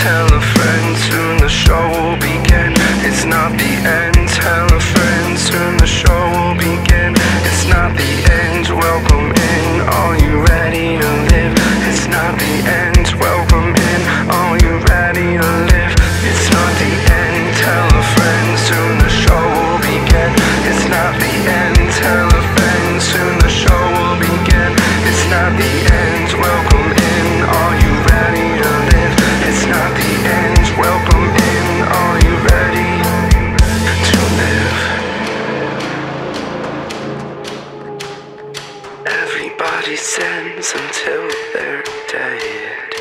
tell a friend, soon the show will begin. It's not the end, tell a friend, soon the show will begin. It's not the end, welcome in, are you ready to live? It's not the end, welcome in, are you ready to live? It's not the end, tell a friend, soon the show will begin. It's not the end, tell a friend, soon the show will begin. It's not the end, welcome in, are you ready to live? It's not the end, welcome in, are you ready to live? Everybody sends until they're dead.